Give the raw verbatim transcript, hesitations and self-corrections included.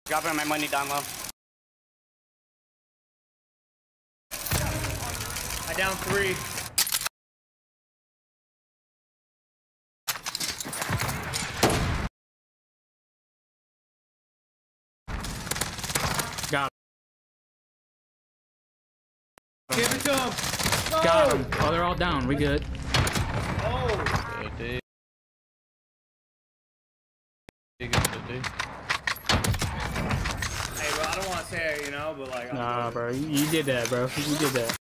Dropping my money down low. I down three. Got him. Give it to him. Go. Got him. Oh, they're all down. We good. Oh. Good D. Good D. Hey, bro, I don't want to say it, you know, but like. I'm Nah, good. bro. You, you did that, bro. You did that.